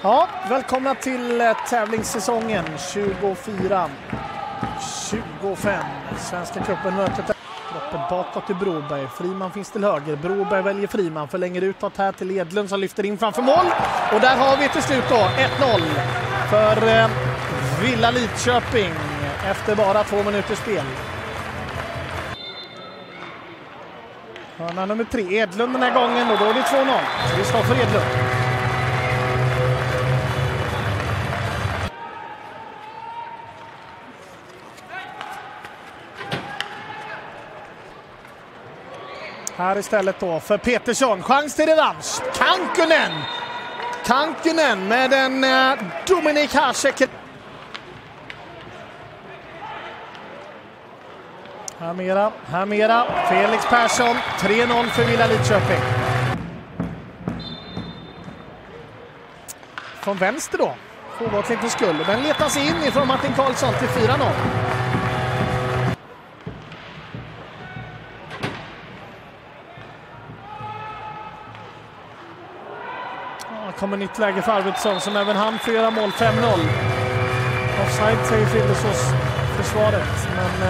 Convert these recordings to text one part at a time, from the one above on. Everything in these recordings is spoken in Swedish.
Ja, välkomna till tävlingssäsongen 24-25. Svenska cupen mötet droppet bakåt till Broberg. Friman finns till höger. Broberg väljer Friman, förlänger utåt här till Edlund som lyfter in framför mål. Och där har vi till slut då 1-0 för Villa Lidköping efter bara 2 minuters spel. Hörna nummer 3, Edlund den här gången, och då är det 2-0. Så vi står för Edlund. Här istället då för Petersson. Chans till revansch. Kankkunen med en Dominik Hasek. Här mera. Felix Persson. 3-0 för Villa Lidköping. Från vänster då. Forward lite skull. Den letas in ifrån Martin Karlsson till 4-0. Kommer nytt läge för Arvidsson som även han får göra mål. 5-0. Offside säger Frillesås försvaret, men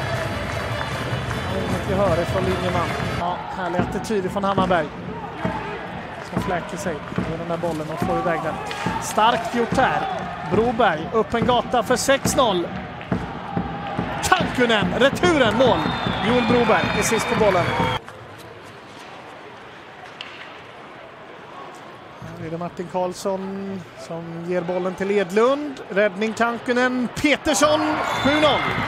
inget vi hör från linjeman. Ja, härlig attityd från Hammarberg som fläcker sig med den där bollen och får iväg den. Starkt gjort här. Broberg upp en gata för 6-0. Kankkunen, returen, mål. Joel Broberg är sist på bollen. Det är Martin Karlsson som ger bollen till Edlund. Räddning Kankkunen. Petersson 7-0.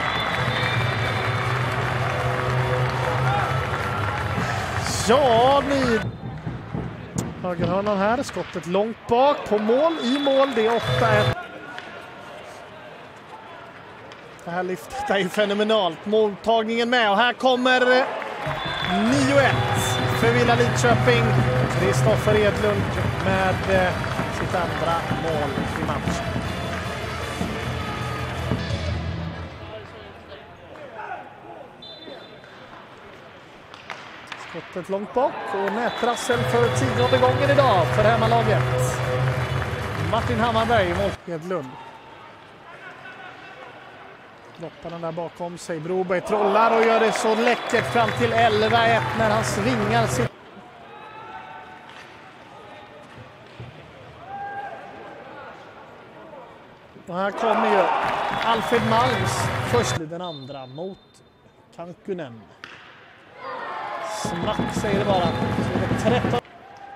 Ja, ni. Högerhörnan här. Skottet långt bak på mål. I mål. Det är 8-1. Det här lyftet är ju fenomenalt. Måltagningen med. Och här kommer 9-1 för Villa Lidköping. Kristoffer Edlund med sitt andra mål i matchen. Skottet långt bak och nätrassel för 10:e gången idag för hemmalaget. Martin Hammarberg mot Edlund. Droppar den där bakom sig. Broberg trollar och gör det så läckert fram till 11-1 när han svingar sitt. Och här kommer ju Alfred Malms först, den andra mot Kankkunen. Smack säger det bara. Så det är 13.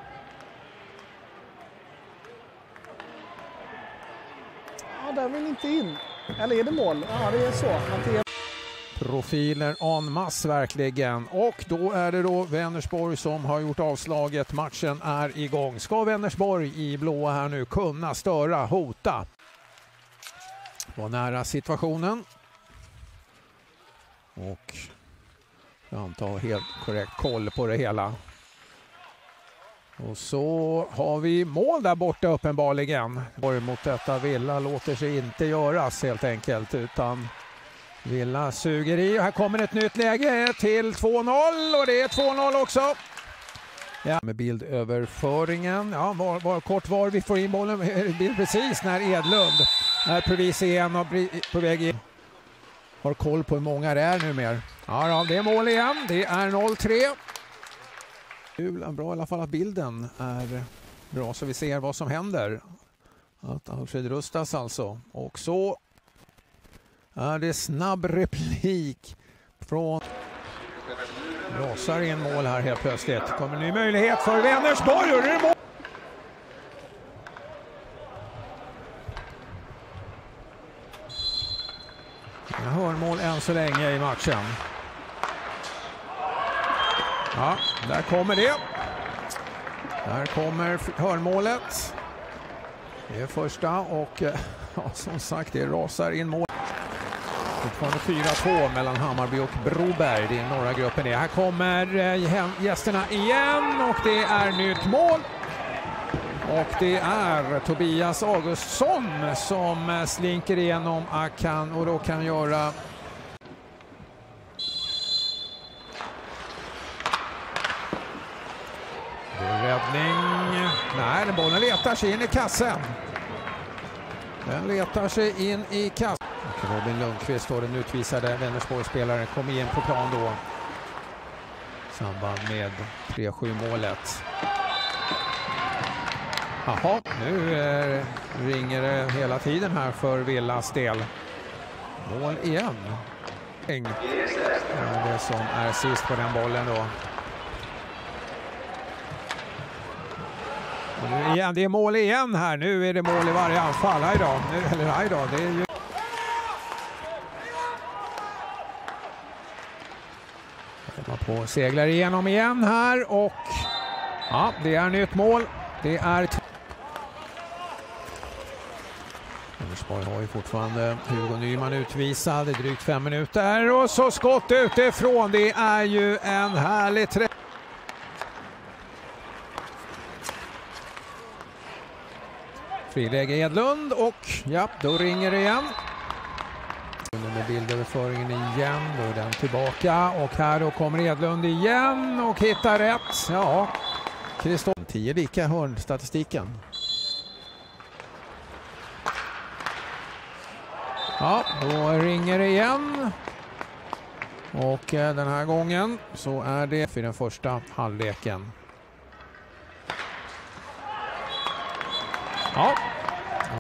Ja, där vill inte in. Eller är det mål? Ja, det är så. Profiler en masse verkligen. Och då är det då Vänersborg som har gjort avslaget. Matchen är igång. Ska Vänersborg i blåa här nu kunna störa, hota? Var nära situationen. Och jag antar helt korrekt koll på det hela. Och så har vi mål där borta uppenbarligen. Mot detta Villa låter sig inte göras helt enkelt, utan Villa suger i. Här kommer ett nytt läge till 2-0 och det är 2-0 också. Ja, med bildöverföringen. Ja, kort var vi får in bollen. Bild precis när Edlund är precis igen och på väg in. Har koll på hur många det är nu mer. Ja, det är mål igen. Det är 0-3. Bra i alla fall att bilden är bra så vi ser vad som händer. Att Alfred rustas alltså. Och så är det snabb replik från rasar in mål här helt plötsligt. Kommer en ny möjlighet för Vänersborg och det är mål. Jag hör mål än så länge i matchen. Ja, där kommer det. Där kommer hörnmålet. Det är första och ja, som sagt det rasar in mål. Fortfarande 4-2 mellan Hammarby och Broberg. Det är norra gruppen det. Här kommer gästerna igen och det är nytt mål. Och det är Tobias Augustsson som slinker igenom Akan och då kan göra räddning. Nej, Nej, den bollen letar sig in i kassen. Den letar sig in i kassen. Och Robin Lundqvist då, den utvisade Vänersborgsspelaren, kom igen på plan då. I samband med 3-7 målet. Jaha, nu ringer det hela tiden här för Villas del. Mål igen. Det som är sist på den bollen då. Och nu igen, det är mål igen här. Nu är det mål i varje anfall. Hej då. Det är ju... På seglar igenom igen här och ja, det är nytt mål. Det är Vänersborg har ju fortfarande Hugo Nyman utvisad i drygt 5 minuter och så skott utifrån. Det är ju en härlig träff. Friläge Edlund och ja, då ringer det igen. Med bildöverföringen igen, då är den tillbaka och här då kommer Edlund igen och hittar rätt. Ja, Kristoffer 10 lika hörnstatistiken. Ja, då ringer det igen. Och den här gången så är det för den första halvleken. Ja.